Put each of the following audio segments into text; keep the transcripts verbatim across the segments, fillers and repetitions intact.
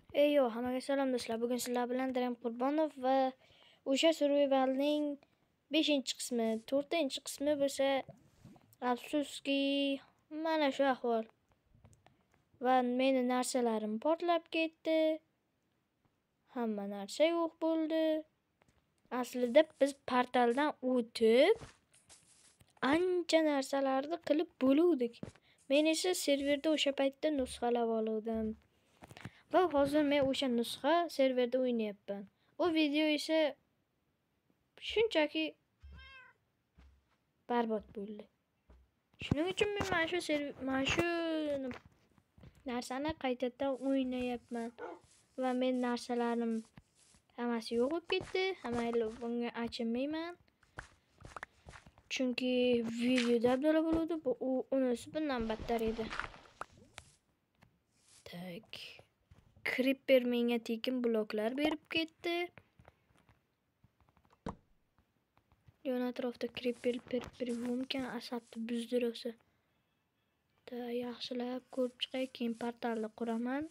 Eyo, hammaga salom do'stlar. Bugun sizlar bilan Darim Qurbonov va o'sha survivalning beshinchi qismi, to'rtinchi qismi bo'lsa, afsuski mana shu ahvol. Va meni narsalarim portlab ketdi. Hamma narsa yo'q bo'ldi. Aslida biz portaldan o'tib ancha narsalarni qilib bo'luvdik. Men esa serverda o'sha paytda nusxalab oldim. Va hozir men o'sha nusxa serverda o'ynayapman. O video esa shunchaki barbod bo'ldi. Shuning uchun men mana shu mana shu narsani qaytadan o'ynayapman. Va men narsalarim hammasi yo'q bo'lib ketdi. Hammayli bunga achinmayman. Chunki videoda abdala bo'ladi, bu unisi bundan battar edi. Tak. Creeper menga tekin bloklar berib ketdi. Yon atrofda creeper per mumkin asabni buzdirsa. Da yaxshilab ko'rib chiqay, keyin portalni quraman.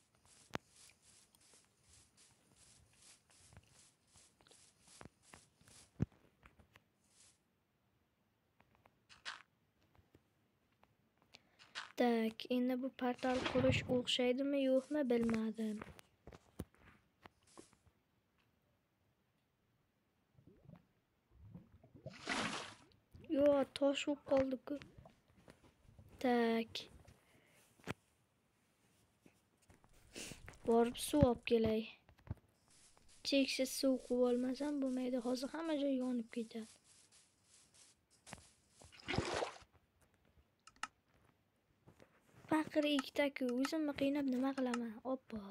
Tak, endi bu portal qurish o'xshaydimi, yo'qmi bilmadim. Yo, tosh bo'lib qoldi-ku. Tak. Borib suv olib kelay. Cheksiz suv quvib olmasam bo'lmaydi. Hozir hamma joy yonib ketadi. Faqir ikkita-ku, o'zimni qiynab nima qilaman? Oppo.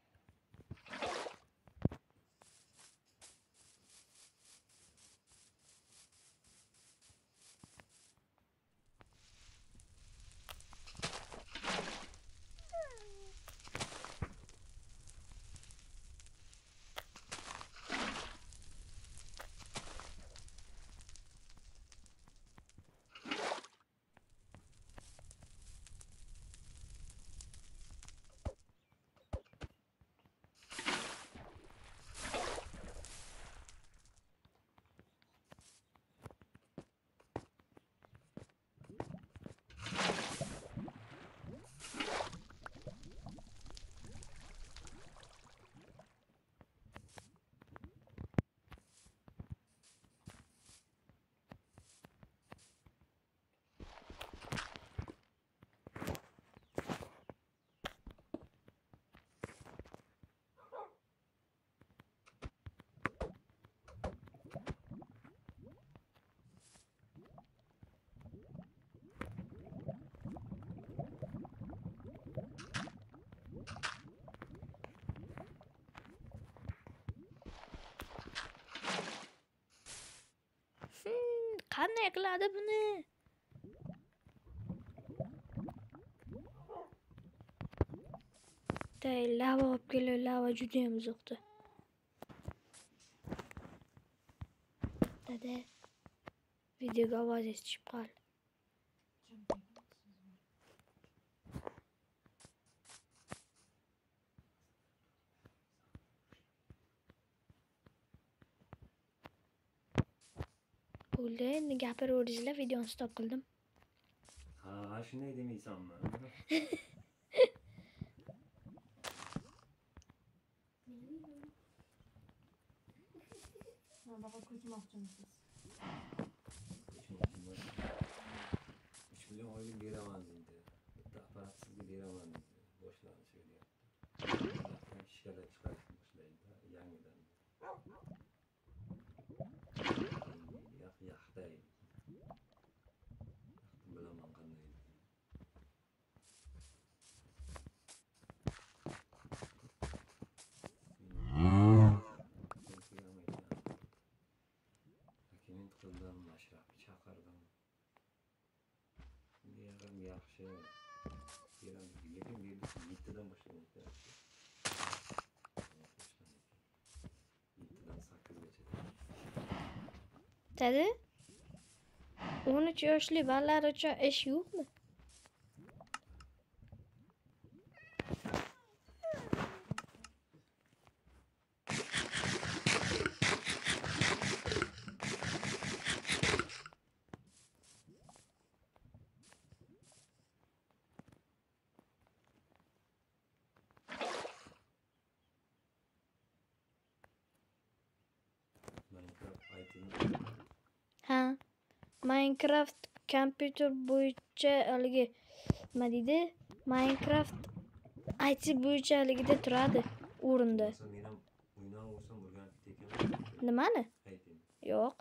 Qanday qiladi buni? Tay lava olib kelay, lava juda ham uzoqda. Dada, videoga ovoz eshitib qol. Bo'ldi, endi gapiraveringlar, videoni stop qildim. Ha, shunday demaysanmi? Bunaqa ko'chmoqchimisiz? uch million oylik beraman deydi. Bitta apparat sizga beraman deydi. Boshlanishi bo'lyapti. Ishkalar chiqarishni boshlaydi yangidan. Yo'q, yaxday. Bilaman qanday. Keyin qildim, mashrabni chaqirdim. Yarim yaxshi. Yarim lekin yettadan boshlanadi. yettadan sakkizgacha. Dedi? o'n uch yoshli bolalar uchun ish yo'qmi? Ha. Minecraft kompyuter bo'yicha haligi nima deydi? Minecraft I T bo'yicha haligida turadi o'rinda. Bo'lsa men ham o'ynan bo'lsam o'rganib ketaman. Nimani? Ayting. Yo'q.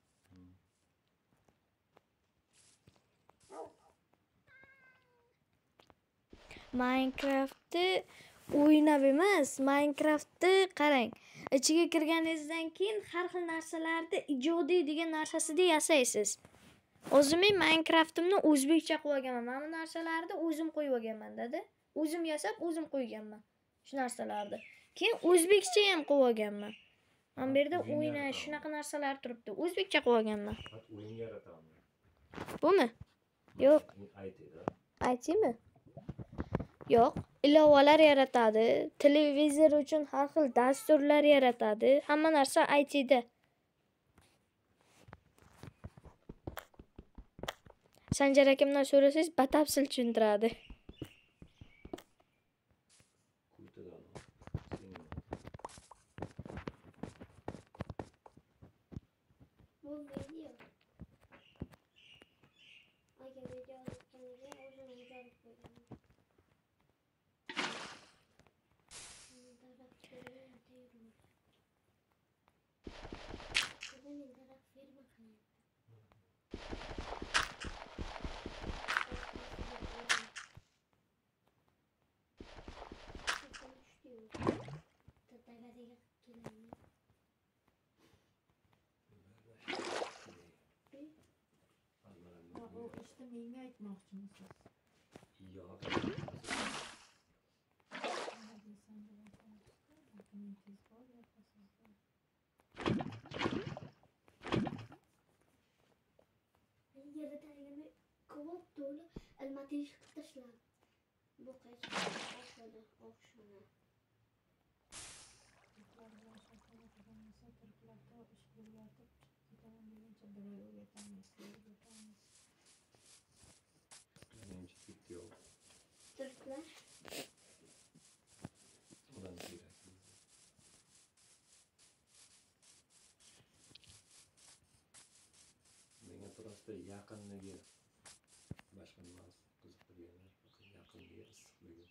Minecraftni o'ynab emas, Minecraftni qarang. Ichiga kirganingizdan keyin har xil narsalarni ijodiy degan narsasida yasaysiz. O'zim Minecraftimni o'zbekcha qilib olganman. Mana bu narsalarni o'zim qo'yib olganman-da. O'zim yasab, o'zim qo'yganman. Shu narsalarni. Keyin o'zbekcha ham qilib olganman. Mana bu yerda o'ynash, shunaqa narsalar turibdi. O'zbekcha qilib olganman. O'yin yarataman. Bumi? Yo'q. Aytida. Aytimi? Yo'q. Ilovalar yaratadi. Televizor uchun har xil dasturlar yaratadi. Hamma narsa I T'da. Sanjar akamdan so'rasangiz, batafsil tushuntiradi. Bu video. Agar video olganimda o'zim yozib qo'yaman. Daraxt ko'rgan tayyor. Bugun daraxt firma qilyapti. Tatagadiga kelamiz. O işte menga aytmoqchimisiz? Yo'q. Yaratagani ko'p to'la almatish qilib tashlab. Bu qaysi oshxona, oshxona. Turklar Ulan kerak. Menga просто yaqinligi boshqa emas, qiziqtirgani yaqinligi, issiqligi.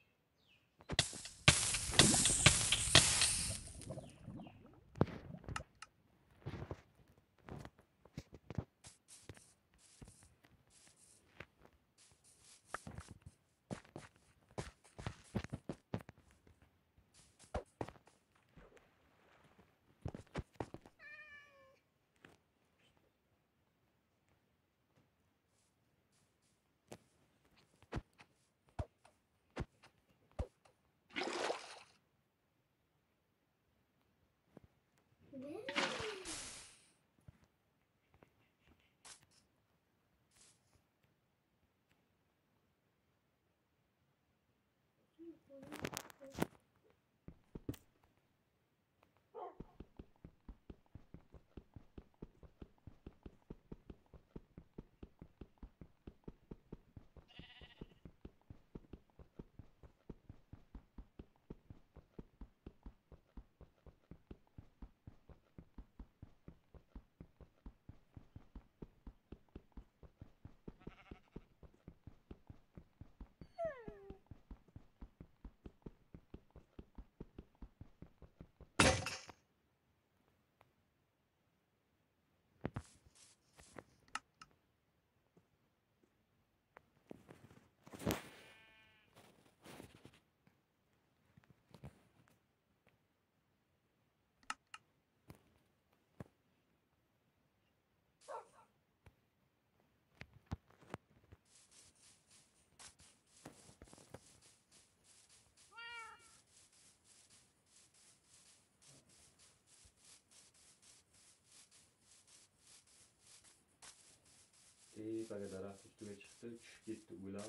Tepaga daraxt ustiga chiqdi, tushib ketdi ular.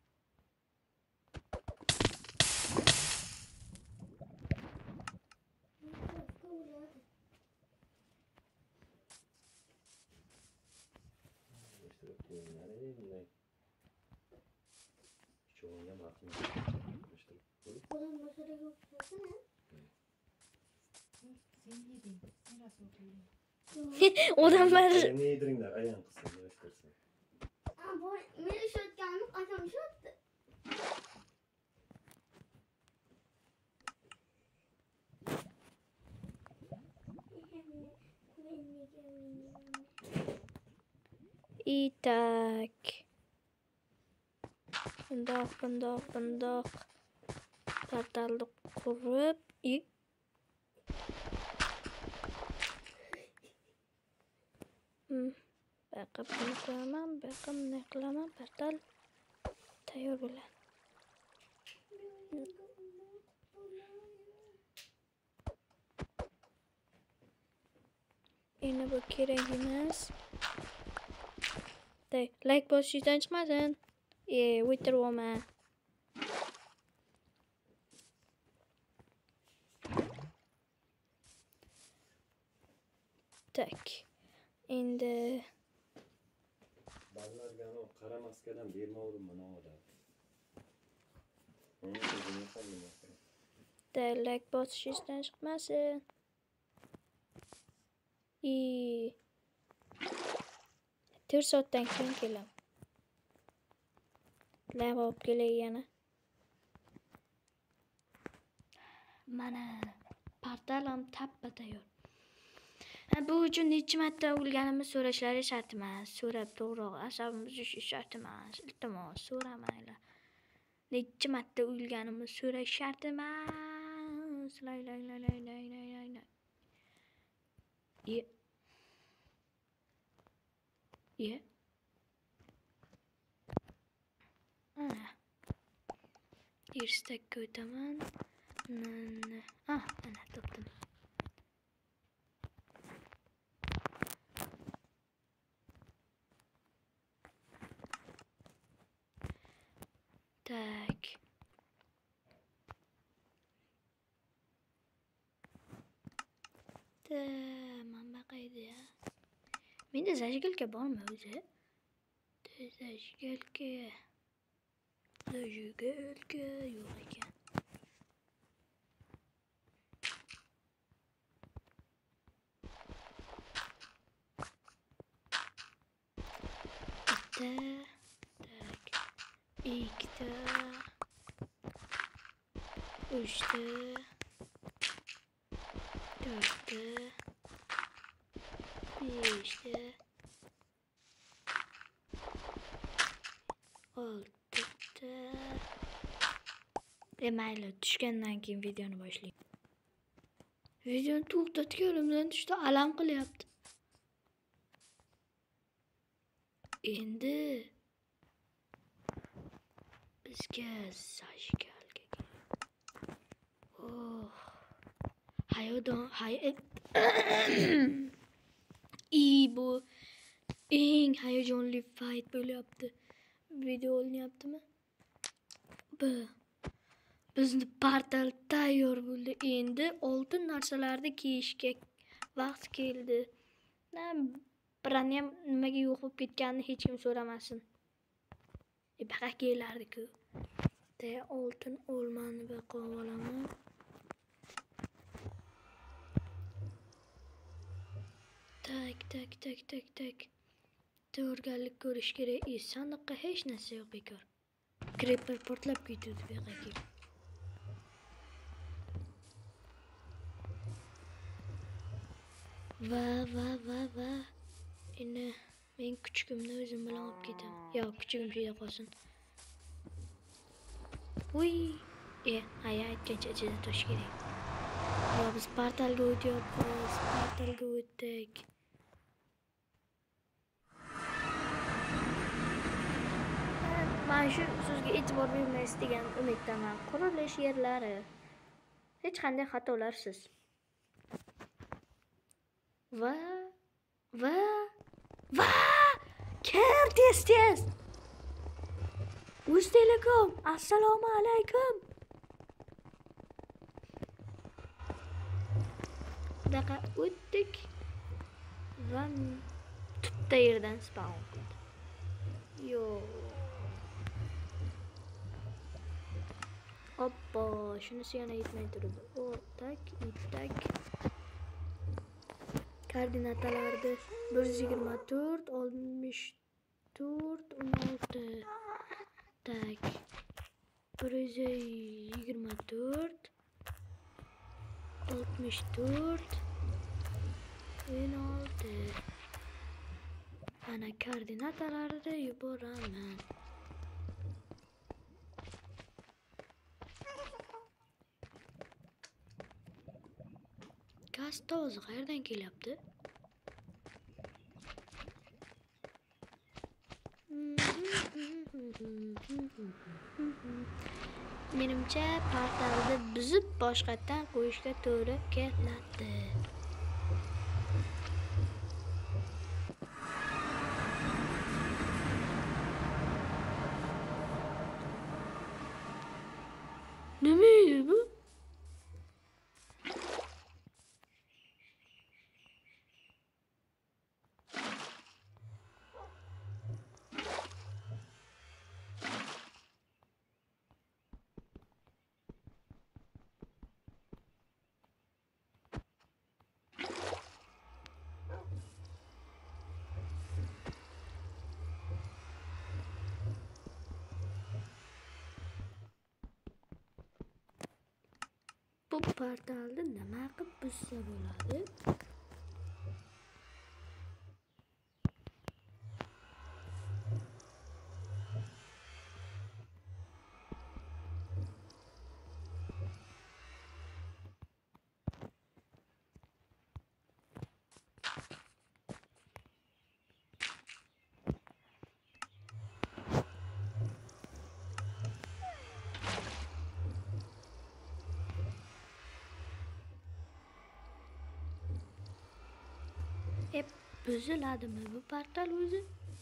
İşte bunlar ne? Çoğunca makine işte bu. Bunun masada yok. Baksana. Sen yedin. Sen nasıl oturuyorsun? Odamlar Ayağını yediringler, ayağın kısın, göstersin. Aa, bu men ishlayotganim qachon ishlayapti? itak. Bundoq, bundoq, bundoq. Portalni qurib, i Hmm. Baqa buni qo'yaman, baqa bunday qilaman, portal tayyor bo'ladi. Endi bu kerak emas. Day, like bosishdan chiqmasin. E, o'tiribman. Tak. Endi Ba'zilarga ana qara maskadan bermovdim mana oda. Uni o'zini qolmayapti. day, like bosishdan chiqmasin. I to'rt soatdan keyin kelaman. Lava olib kelay yana. Mana portal ham tappa tayyor. Bu uchun necha marta o'lganimni so'rashlari shart emas. So'rab to'g'ri asabim buzishi shart emas. Iltimos, so'ramanglar. Necha marta o'lganimni so'rash shart emas. Lay lay lay lay lay lay lay lay. Ye. Ye. Ah. Irstakka o'taman. Ah, ana topdim. Tak. Da, mana qayda ya? Menda zajgalka bormi o'zi? Zajgalka. Zajgalka yo'q ekan. Bitta. Tak. Ikkita. Uchta. To'rtta. Beshta. Oltita. E mayli, tushgandan keyin videoni boshlayman. Videoni to'xtatganimdan tushda alam qilyapti. Endi bizga zajgalka. Oh. Hayodon, hayat. I bu eng hayajonli fight bo'lyapti. Video olinyaptimi? Bu bizni portal tayyor bo'ldi. Endi oltin narsalarni kiyishga vaqt keldi. Birani ham nimaga yo'q bo'lib ketganini hech kim so'ramasin. E baqa kelardi-ku. De oltin olmani baqa olaman. Tak, tak, tak, tak, tak. Tayyorgarlik ko'rish kerak. E sandiqqa hech narsa yo'q bekor. Creeper portlab ketdi bu yoqqa kelib. Va va va va. Endi men kuchugimni o'zim bilan olib ketaman. Yo'q, kuchugim juda qolsin. Uy, e, ay aytgancha ichida turish kerak. Yo, biz portalga o'tyapmiz. Portalga o'tdik. Men shu sizga e'tibor bermaysiz degan umiddaman. Qurilish yerlari hech qanday xatolarsiz. Va va va ker tez tez. Uz Telekom, assalomu alaykum. Daqa o'tdik va tutta yerdan spawn qildi. Yo. Oppo, shunisi yana yetmay turdi. O, tak, tak. koordinatalarida bir yuz yigirma to'rt, oltmish to'rt, o'n olti. Tak. bir yuz yigirma to'rt, oltmish to'rt, o'n olti. Ana koordinatalarida yuboraman. Gaz tozi qayerdan kelyapti? Menimcha portalni buzib boshqatdan qo'yishga to'g'ri keladi. Nima edi bu? Bu portalni nima qilib buzsa bo'ladi? E, buziladimi bu portal o'zi?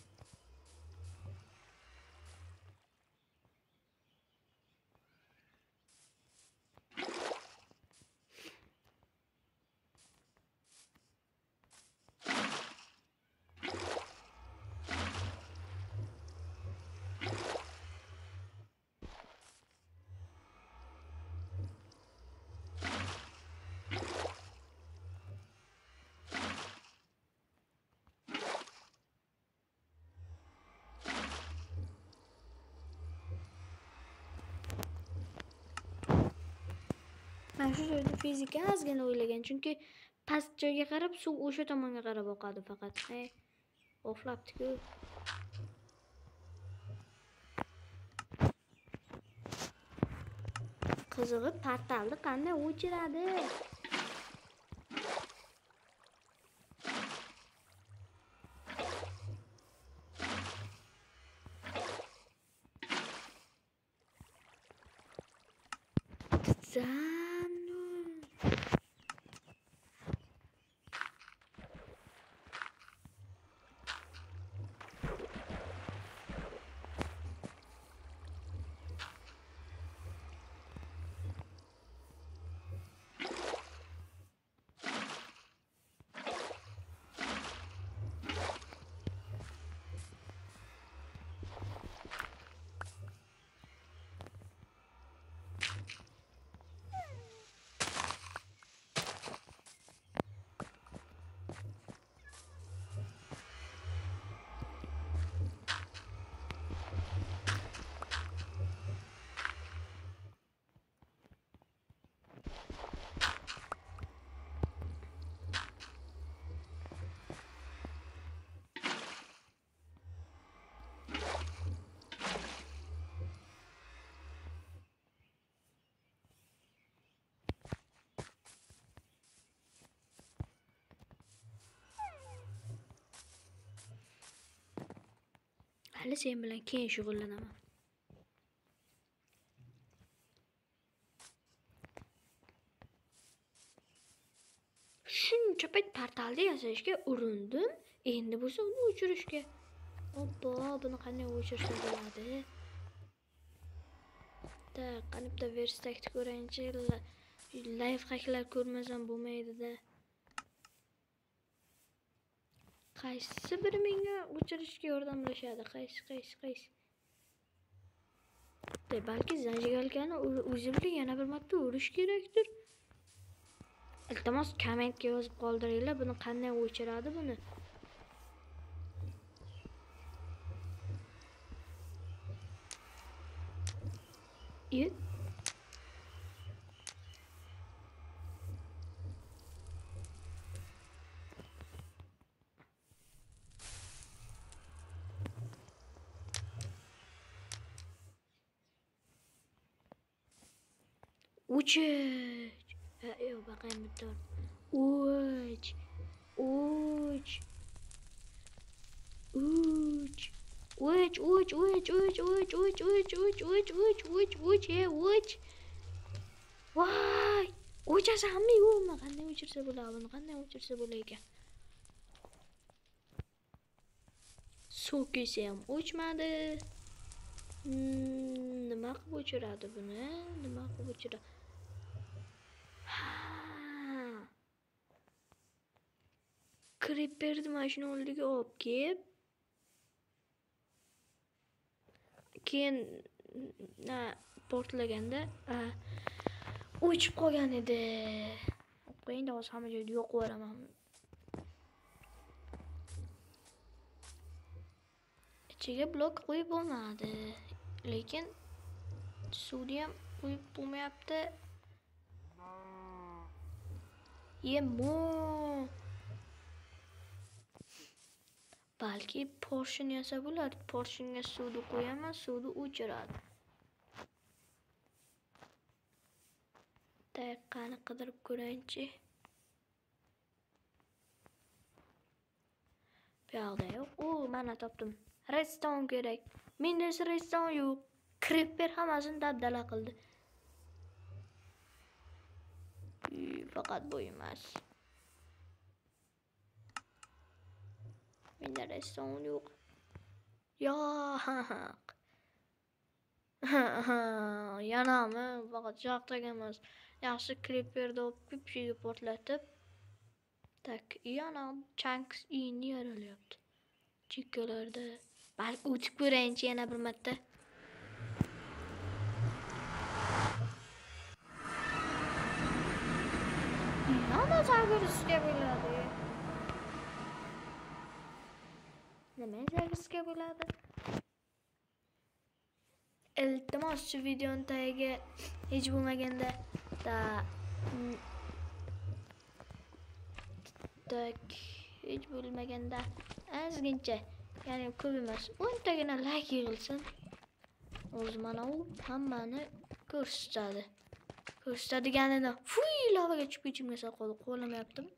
Men shu joyda fizika ozgina o'ylagan, chunki past joyga qarab suv o'sha tomonga qarab oqadi faqat. Hey, o'xlabdi-ku. Qizig'i portalni qanday o'chiradi? Hali sen bilan keyin shug'ullanaman. Shuncha payt portalda yasashga urindim. Endi bo'lsa uni o'chirishga. Oppo, buni qanday o'chirsa bo'ladi? Da, qanibda verstakni ko'rayinchi. Live hacklar ko'rmasam bo'lmaydi-da. Qaysi biri menga o'chirishga yordamlashadi? Qaysi, qaysi, qaysi? De, balki zanjigalkani o'zi bilan yana bir marta urish kerakdir. Iltimos kommentga yozib qoldiringlar, buni qanday o'chiradi buni. Iyo. Uch. Ha, yo'q, baqayim bitta. Uch. Uch. Uch. Uch, uch, uch, uch, uch, uch, uch, uch, uch, uch, uch, uch, e, uch. Voy! O'chasanmi yo'qmi? Qanday o'chirsa bo'ladi buni? Qanday o'chirsa bo'lar ekan? So'kisi ham o'chmadi. Hmm, nima qilib o'chiradi buni? Nima qilib o'chiradi? Creeperni mashina oldiga olib kelib, keyin na portlaganda o'chib qolgan edi. Qo'ying, hozir hamma joyda yo'q qo'yaraman. Ichiga blok qo'yib bo'lmadi, lekin suvni ham qo'yib bo'lmayapti. Yemo. Balki portion yasa bo'ladi. Portionga suvni qo'yaman, suvni o'chiradi. Daqiqani qidirib ko'raychi. Bu yoqda yo'q. O, mana topdim. Redstone kerak. Menda redstone yo'q. Creeper hammasini dabdala qildi. Faqat bu emas. Menda redstone yo'q. Yo'q. Yanami, faqat joqtaga emas. Yaxshi creeperni olib ko'pchiga portlatib. Tak, yana chunks ini yaralyapti. Chekkalarda. Balki o'tib ko'rayinchi yana bir marta. Yana zagirishga bo'ladi. Nima zagirishga bo'ladi? Iltimos shu videoni tagiga hech bo'lmaganda da tak hech bo'lmaganda ozgincha, ya'ni ko'p emas, o'n tagina like yig'ilsin. O'zi mana u hammani ko'rsatadi. Ko'rsatadiganini fuy lavaga tushib ketishimga sal qoldi, qo'llamayaptim.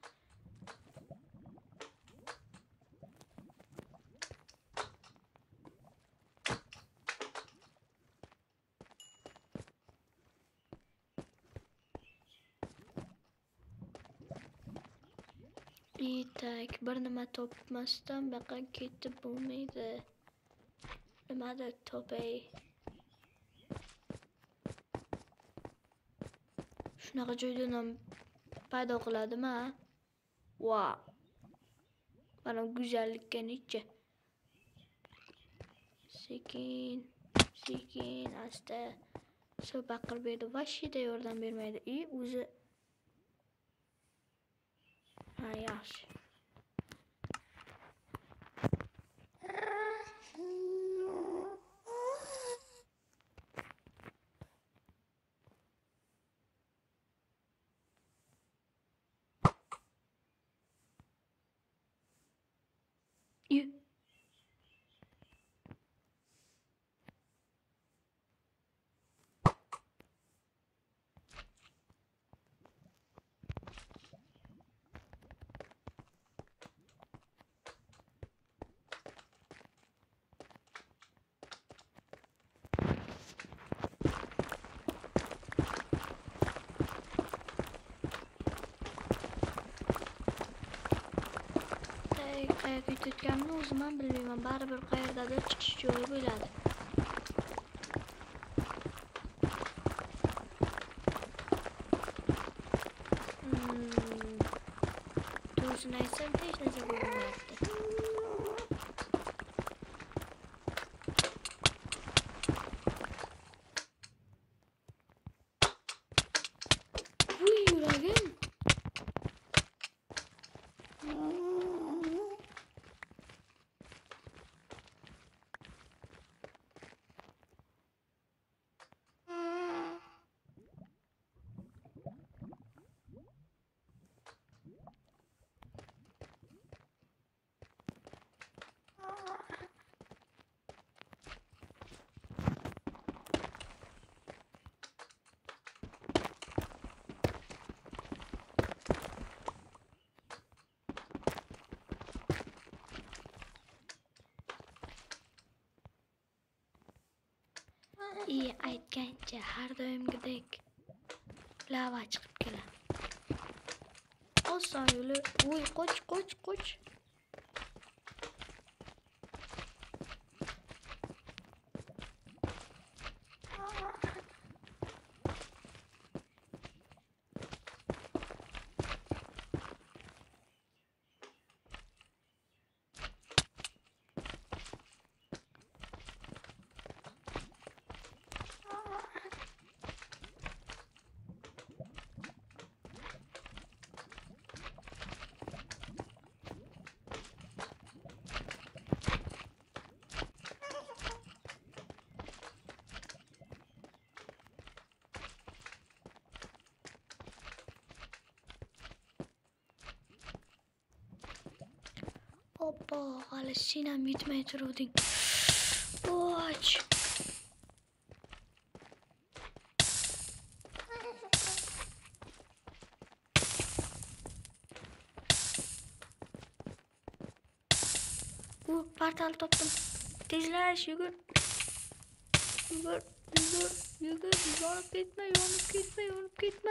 Tak, bir nima topmasdan baqa ketib bo'lmaydi. Nimadir topay. Shunaqa joydan ham paydo qiladimi? Wow. Mana go'zallikka necha. Sekin, sekin, asta. Suv baqirib berdi, vashida yordam bermaydi. I o'zi ha, yaxshi. You. Qayerga ketayotganimni o'zim ham bilmayman. Baribir qayerdadir chiqish joyi bo'ladi. To'g'risini aytsam, hech narsa bo'lmayapti. Vuy, yuragim. iyi aytgancha har doimgidek lava chiqib keladi. Oson yo'li. Voy, qoch, qoch, qoch. Hoppa, hali sinam yetmay turuvding. Och. U portal topdim. Tezlash, yugur. Yugur, yugur, yugur. Yonib ketma, yonib ketma, yonib ketma.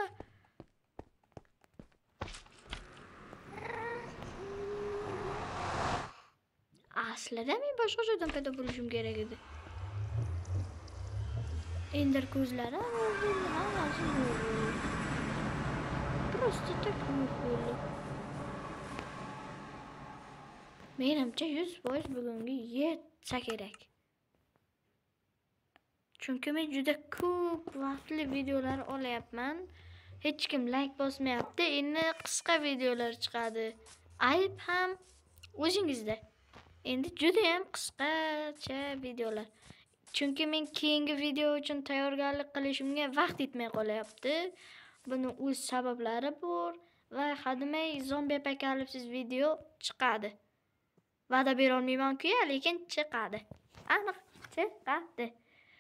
Aslida men boshqa joydan paydo bo'lishim kerak edi. Ender ko'zlari hammasi bo'ldi. Просто так bo'ldi. Menimcha yuz foiz bugungi yetsa kerak. Chunki men juda ko'p vaqtli videolar olyapman. Hech kim like bosmayapti. Endi qisqa videolar chiqadi. Ayb ham o'zingizda. Endi juda ham qisqacha videolar. Chunki men keyingi video uchun tayyorgarlik qilishimga vaqt yetmay qolyapti. Buning o'z sabablari bor va hademay zombi apokalipsis video chiqadi. Va'da bera olmayman-ku, lekin chiqadi. Aniq chiqadi.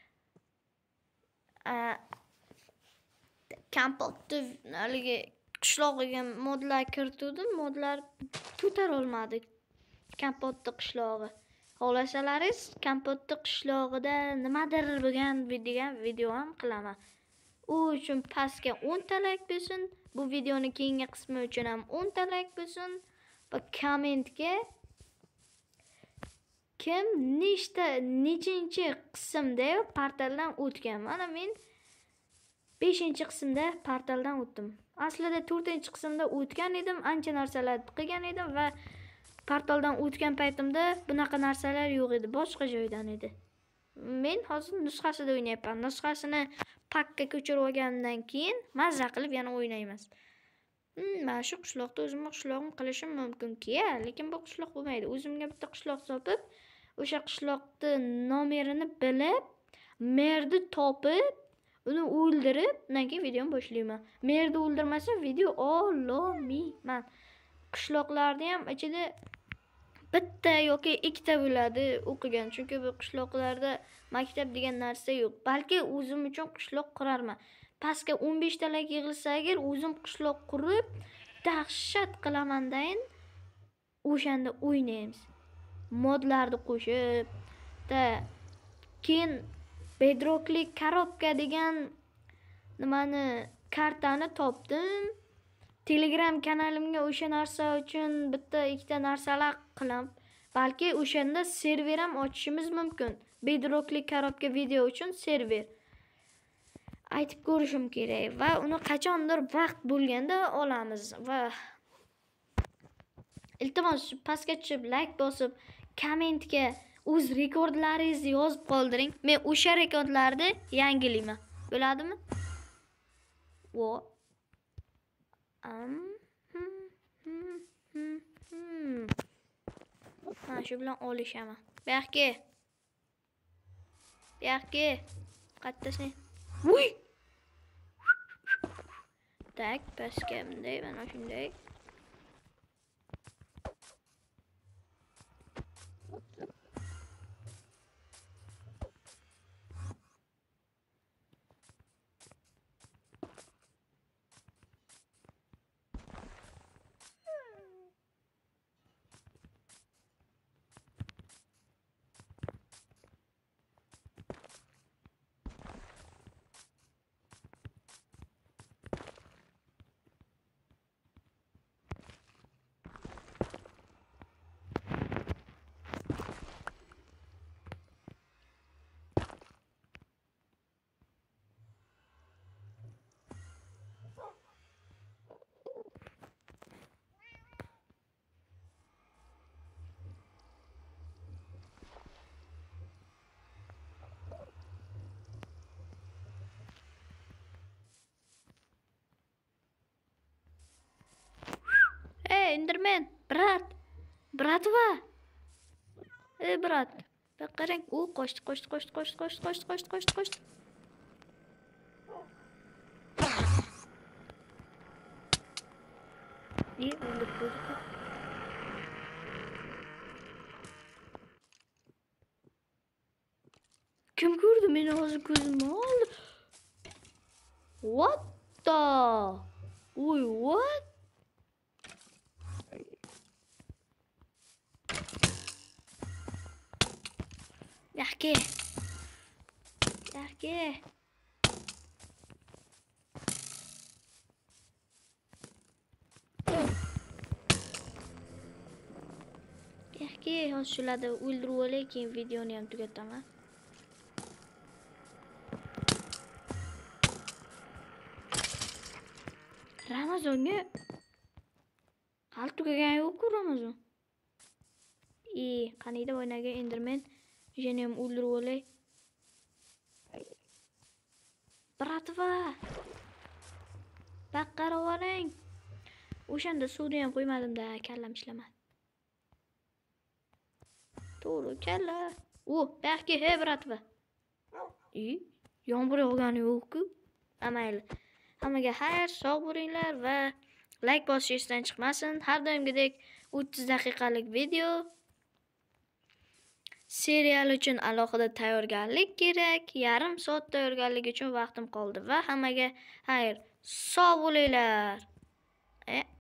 Kompotni haligi qishlog'iga modlar kiritdim, modlar ko'tara olmadik. Kompotni qishlog'i. Xohlasalaringiz Kompotni qishlog'ida nimadir bo'lgan degan video ham qilaman. U uchun pastga o'n ta like bo'lsin, bu videoni keyingi qismi uchun ham o'n ta like bo'lsin va kommentga kim nechta nechinchi qismda portaldan o'tgan. Mana men beshinchi qismda portaldan o'tdim. Aslida to'rtinchi qismda o'tgan edim, ancha narsalar qilgan edim va portaldan o'tgan paytimda bunaqa narsalar yo'q edi, boshqa joydan edi. Men hozir nusxasida o'ynayapman. Nusxasini pakka ko'chirib olgandan keyin mazza qilib yana o'ynaymiz. Hmm, mana shu qishloqda o'zimni qishlog'im qilishim mumkin-ki, lekin bu qishloq bo'lmaydi. O'zimga bitta qishloq topib, o'sha qishloqni nomerini bilib, merni topib, uni o'ldirib, undan keyin videoni boshlayman. Merni o'ldirmasa video olmayman. Qishloqlarda ham ichida bitta yoki ikkita bo'ladi o'qigan. Chunki bu qishloqlarda maktab degan narsa yo'q. Balki o'zim uchun qishloq qurarman. Pastga o'n besh ta like yig'ilsa agar o'zim qishloq qurib, dahshat qilamandayin o'shanda o'ynaymiz. Modlarni qo'shib, da keyin bedrockli korobka degan nimani kartani topdim. Telegram kanalimga o'sha narsa uchun bitta ikkita narsalar qilam. Balki o'shanda server ham ochishimiz mumkin. Bedrockli korobka video uchun server. Aytib ko'rishim kerak va uni qachondir vaqt bo'lganda olamiz va iltimos pastga tushib like bosib, kommentga o'z rekordlaringizni yozib qoldiring. Men o'sha rekordlarni yangilayman. Bo'ladimi? Vo Am mana shu bilan olishaman. Buyoqqa. Buyoqqa. Qattasin. Vuy! Tak, pastga bunday, mana shunday. Enderman, brat. Bratva. Ey brat. Bak qarang, u qochdi, qochdi, qochdi, qochdi, qochdi, qochdi, qochdi, qochdi, qochdi. İyi öldük bulduk. Kim gördü beni ağzı gözüme aldı? What the? Uy what? Yahki. Yahki. Yahki hozir shularni o'ldirib olay, keyin videoni ham tugataman. Ramazonga hali tugagan yo'q-ku Ramazon. İyi, qaniydi o'ynagan Enderman. Jeni ham o'ldirib olay. Bratva. Bak qarab oling. O'shanda suvni ham qo'ymadim-da, kallam ishlamadi. To'g'ri, kalla. O, baxtga he bratva. İyi, yomg'ir yog'gani yo'q-ku. Amayli. Hammaga xayr, sog' bo'linglar va like bosish esdan chiqmasin. Har doimgidek o'ttiz daqiqalik video. Serial uchun alohida tayyorgarlik kerak. Yarim soat tayyorgarlik uchun vaqtim qoldi va hammaga xayr, sog' bo'linglar. E